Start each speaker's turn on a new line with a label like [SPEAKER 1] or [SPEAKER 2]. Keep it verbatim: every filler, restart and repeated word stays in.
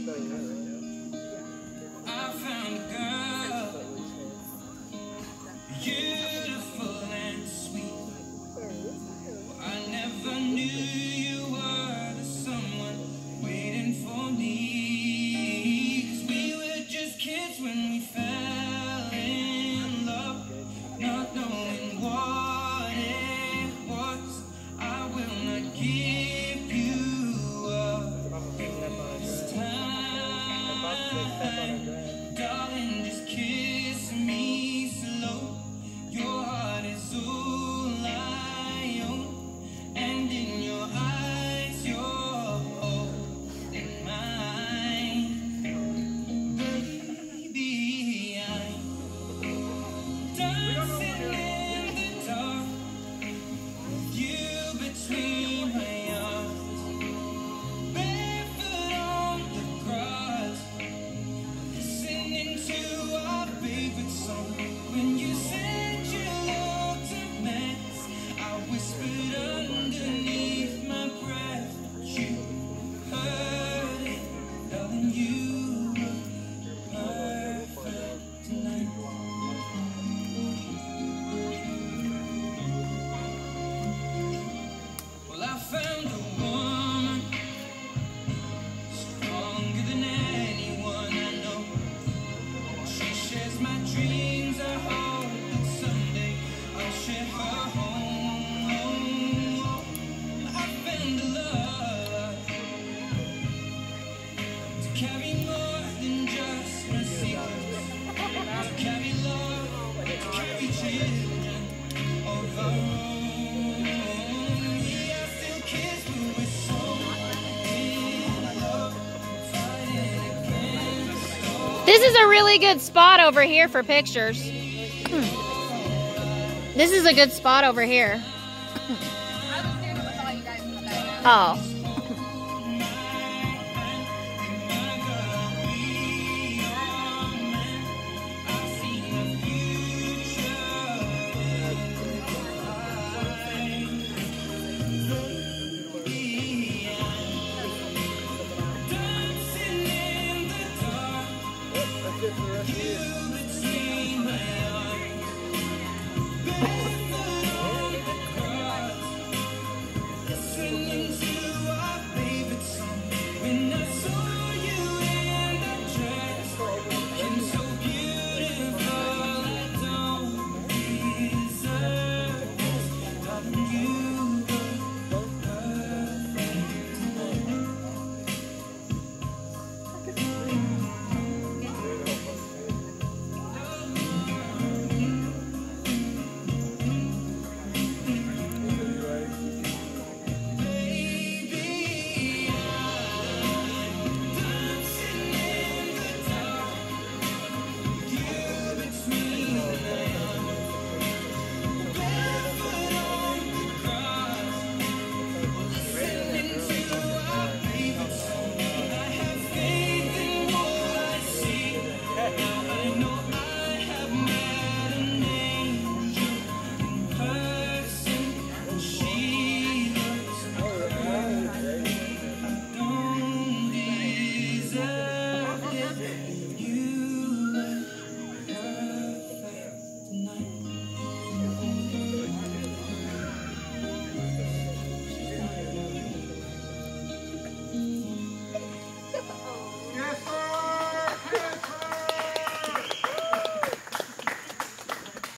[SPEAKER 1] I found a girl, beautiful and sweet. I never knew you were the someone waiting for me. 'Cause we were just kids when we fell in love, not knowing what it was. I will not give you up this time, darling, just kiss me slow. Your heart is all I own, and in your eyes you're holding mine. Baby, I'm dancing in the dark with you between my arms, barefoot on the grass, listening to our favorite song. When you said you looked a mess, I whispered underneath my breath, but you heard it, darling, you were perfect tonight. Well, I found a woman stronger than anyone I know. She shares my dreams. I hope that someday I'll share her home. I found a love to carry more than just my secrets, to carry love, to carry children of our own. We are still kids, but we're so in love, fighting against all.
[SPEAKER 2] This is a really good spot over here for pictures. This is a good spot over here.
[SPEAKER 3] I was standing with all you guys in the back.
[SPEAKER 2] Oh.